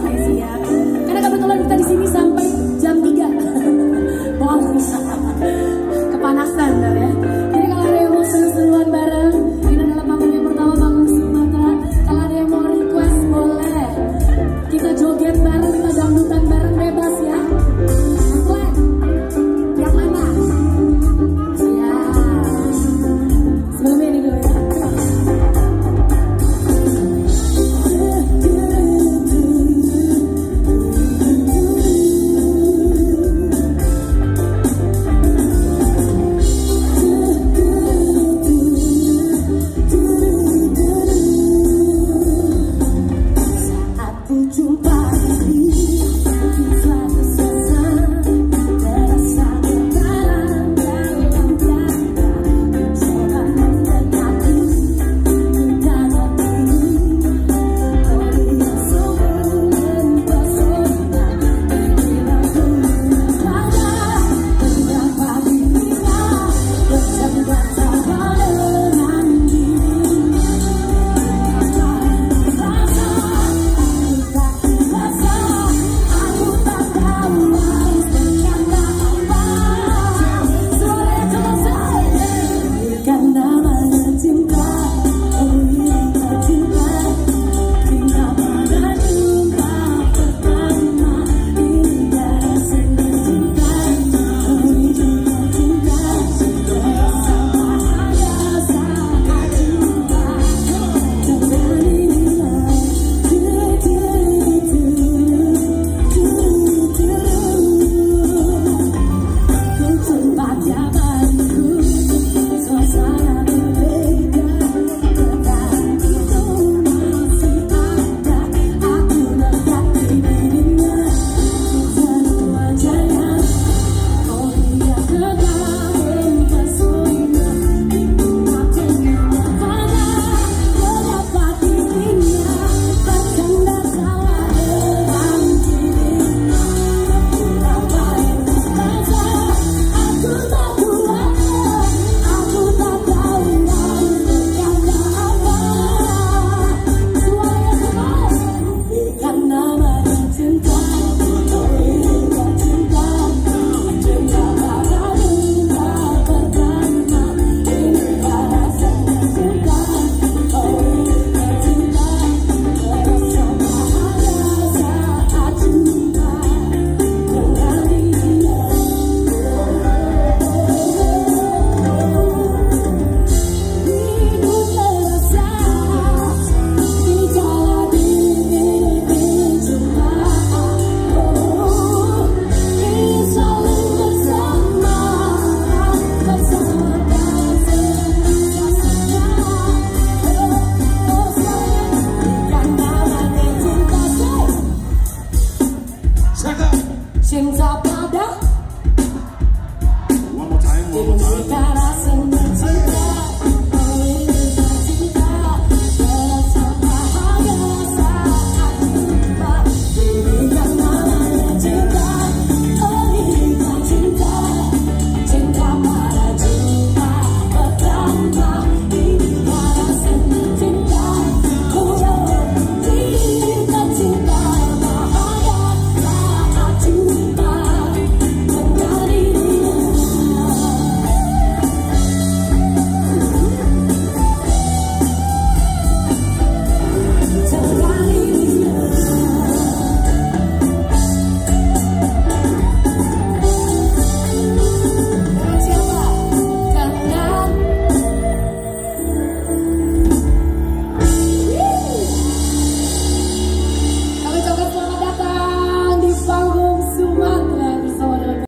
Desi ya. Karena kebetulan kita di sini sampai jam 3. Wow, kepanasan ya. Jadi kalau ada yang mau seru-seruan bareng, ini adalah panggung yang pertama, panggung Sumatera. Kalau ada yang mau request boleh. Kita joget bareng, kita dangdutan bareng, bebas ya. Flag. Yang mana? Ya. Sebelumnya ini dulu ya. Jumpa